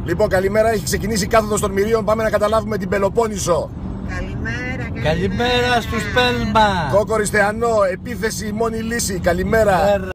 Λοιπόν, καλημέρα. Έχει ξεκινήσει η κάθοδος των Μυρίων. Πάμε να καταλάβουμε την Πελοπόννησο. Καλημέρα. Καλημέρα στους Πέλμα. Κόκοριστεανό, επίθεση μόνη λύση. Καλημέρα.